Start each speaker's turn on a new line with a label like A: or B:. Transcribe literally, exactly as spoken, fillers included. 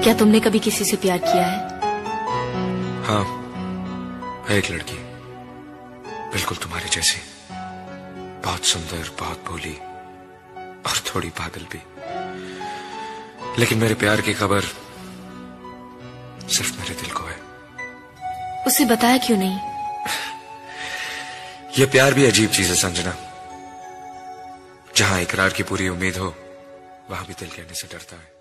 A: क्या तुमने कभी किसी से प्यार किया है?
B: हाँ, है एक लड़की, बिल्कुल तुम्हारी जैसी, बहुत सुंदर, बहुत भोली और थोड़ी पागल भी। लेकिन मेरे प्यार की खबर सिर्फ मेरे दिल को है।
A: उसे बताया क्यों नहीं?
B: यह प्यार भी अजीब चीज है संजना। जहां इकरार की पूरी उम्मीद हो, वहां भी दिल कहने से डरता है।